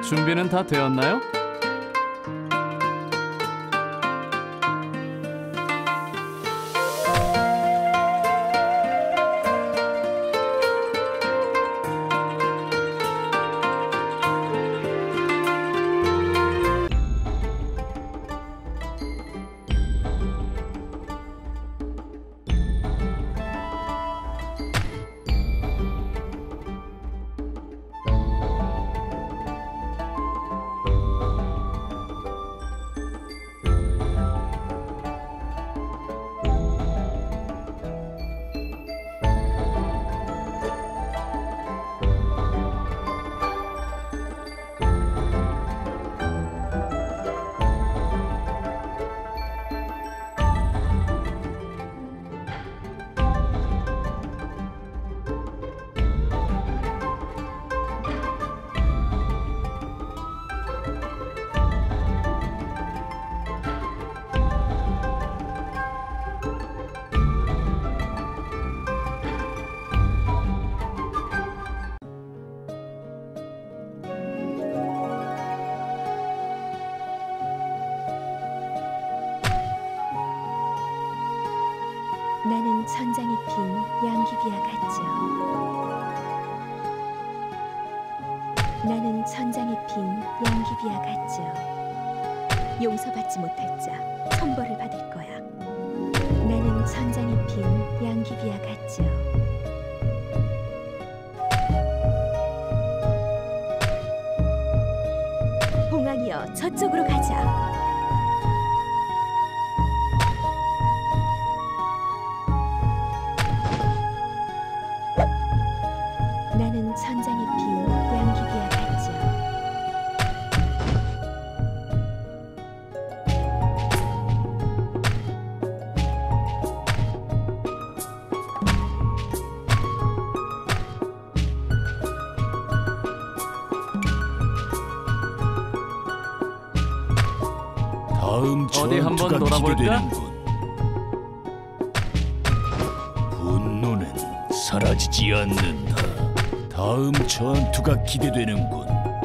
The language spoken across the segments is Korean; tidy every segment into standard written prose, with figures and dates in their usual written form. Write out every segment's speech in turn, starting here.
준비는 다 되었나요? 나는 천장이 핀 양귀비와 같죠. 나는 천장이 핀 양귀비와 같죠. 용서받지 못할 자 천벌을 받을 거야. 나는 천장이 핀 양귀비와 같죠. 봉황이여, 저쪽으로 가자. 나는 천장이 핀 양귀비와 같죠. 다음 어디 한번 전투가 놀아볼까? 기대되는군. 분노는 사라지지 않는다. 다음 전투가 기대되는군.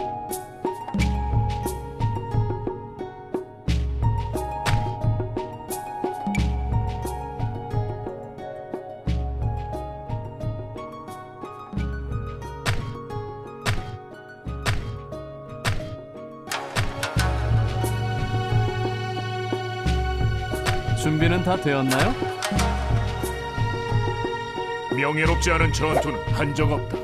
준비는 다 되었나요? 명예롭지 않은 전투는 한 적 없다.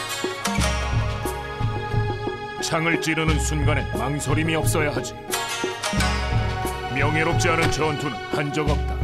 창을 찌르는 순간에 망설임이 없어야 하지. 명예롭지 않은 전투는 한 적 없다.